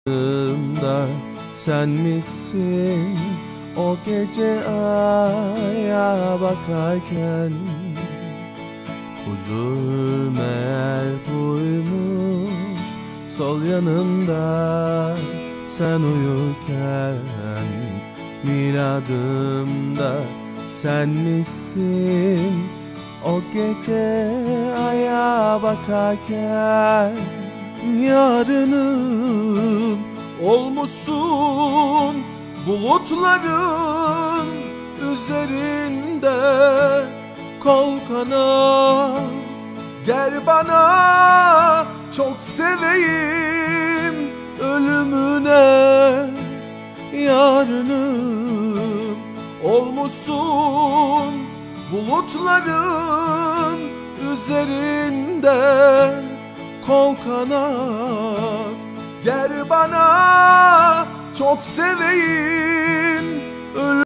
Da sen misin o gece aya bakarken? Huzur meğer buymuş sol yanımda sen uyurken. Miradımda sen misin o gece aya bakarken? Yarınım olmuşsun bulutların üzerinde. Kol kanat ger bana, çok seveyim ölümüne. Yarınım olmuşsun bulutların üzerinde. Kol kanat ger bana, çok seveyim